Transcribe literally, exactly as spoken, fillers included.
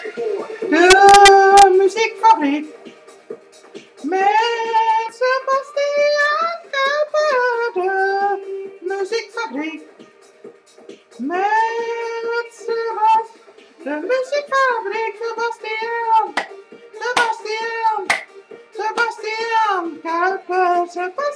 De muziekfabriek met Sebastian Kuiper. De muziekfabriek met Sebas. De muziekfabriek Sebastian. Sebastian. Sebastian Kuiper. Sebastian.